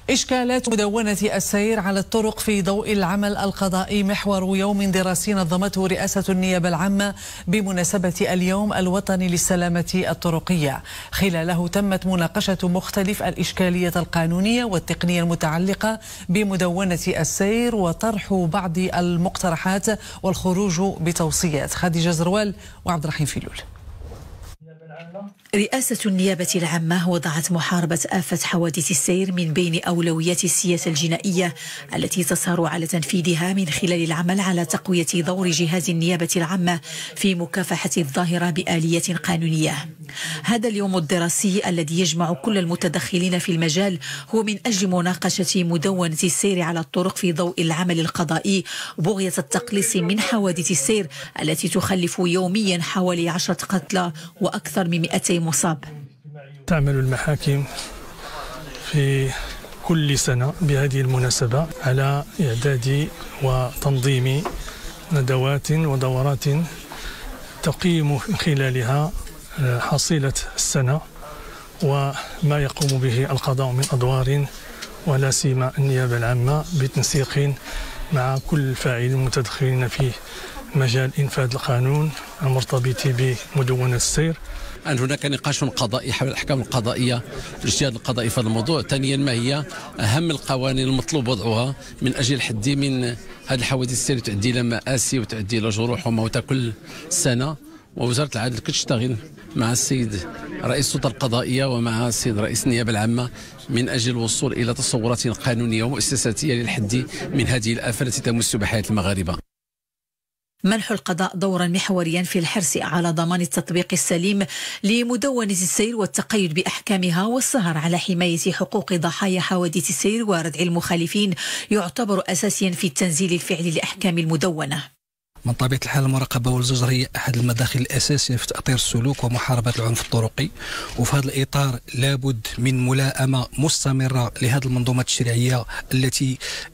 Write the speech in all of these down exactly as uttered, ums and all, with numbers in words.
إشكالات مدونة السير على الطرق في ضوء العمل القضائي محور يوم دراسي نظمته رئاسة النيابة العامة بمناسبة اليوم الوطني للسلامة الطرقية. خلاله تمت مناقشة مختلف الإشكالية القانونية والتقنية المتعلقة بمدونة السير وطرح بعض المقترحات والخروج بتوصيات. خديجة زروال وعبد الرحيم فيلول. رئاسة النيابة العامة وضعت محاربة آفة حوادث السير من بين أولويات السياسة الجنائية التي تسهر على تنفيذها من خلال العمل على تقوية دور جهاز النيابة العامة في مكافحة الظاهرة بآليات قانونية. هذا اليوم الدراسي الذي يجمع كل المتدخلين في المجال هو من أجل مناقشة مدونة السير على الطرق في ضوء العمل القضائي بغية التقليص من حوادث السير التي تخلف يوميا حوالي عشرة قتلى وأكثر من مئتي مصاب. تعمل المحاكم في كل سنة بهذه المناسبة على إعداد وتنظيم ندوات ودورات تقيم من خلالها حصيلة السنة وما يقوم به القضاء من أدوار، ولا سيما النيابة العامة بتنسيق مع كل الفاعلين المتدخلين في مجال إنفاذ القانون المرتبط بمدونة السير. أن هناك نقاش قضائي حول الأحكام القضائية في الاجتهاد القضائي في الموضوع. ثانيا، ما هي أهم القوانين المطلوب وضعها من أجل الحد من هذه الحوادث السير تؤدي إلى مآسي وتؤدي إلى جروح وموتى كل سنة. ووزارة العدل كتشتغل مع السيد رئيس السلطة القضائية ومع السيد رئيس النيابة العامة من أجل الوصول إلى تصورات قانونية ومؤسساتية للحد من هذه الآفة التي تمس بحياة المغاربة. منح القضاء دورا محوريا في الحرص على ضمان التطبيق السليم لمدونة السير والتقيد بأحكامها والسهر على حماية حقوق ضحايا حوادث السير وردع المخالفين يعتبر أساسيا في التنزيل الفعلي لأحكام المدونة. من طبيعة الحال المراقبة والزجر هي أحد المداخل الأساسية في تأطير السلوك ومحاربة العنف الطرقي، وفي هذا الإطار لابد من ملائمة مستمرة لهذه المنظومة التشريعية التي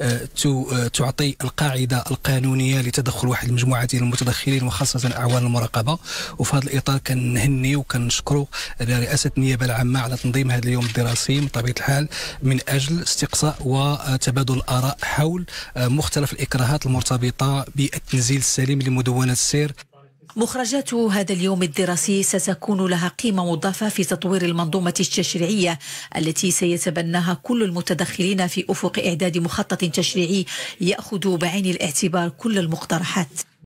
تعطي القاعدة القانونية لتدخل واحد المجموعة من المتدخلين وخاصة أعوان المراقبة. وفي هذا الإطار كنهني وكنشكروا رئاسة النيابة العامة على تنظيم هذا اليوم الدراسي من طبيعة الحال من أجل استقصاء وتبادل الآراء حول مختلف الإكراهات المرتبطة بالتنزيل السليم لمدونة السير. مخرجات هذا اليوم الدراسي ستكون لها قيمة مضافة في تطوير المنظومة التشريعية التي سيتبناها كل المتدخلين في أفق إعداد مخطط تشريعي يأخذ بعين الاعتبار كل المقترحات.